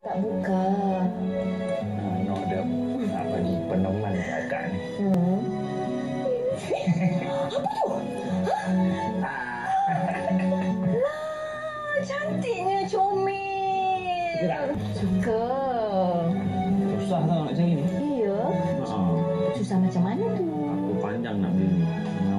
Tak buka. Nak ada nak bagi peneman kakak ni. Apa tu? Cantiknya comel. Suka. Susah tau nak cari ni. Iya. Susah macam mana tu? Aku panjang nak beli ni.